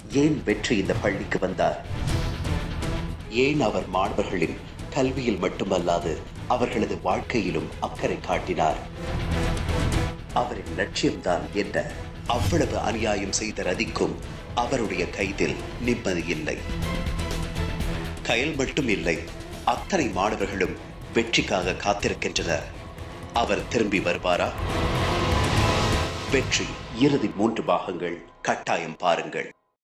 ஏன் வெற்றி இந்த பள்ளிக்கு வந்தார்? ஏன் அவர் மாணவர்களின் கல்வியில் மட்டுமல்லாது அவர்களது வாழ்க்கையிலும் அக்கறை காட்டினார்? அவரின் லட்சியம்தான் என்ன? அவ்வளவு அநியாயம் செய்த ரதிக்கும் அவருடைய கைதில் நிம்மதி இல்லை. கயல் மட்டும் இல்லை, அத்தனை மாணவர்களும் வெற்றிக்காக காத்திருக்கின்றனர். அவர் திரும்பி வருவாரா? வெற்றி இறுதி 3 பாகங்கள் கட்டாயம் பாருங்கள்.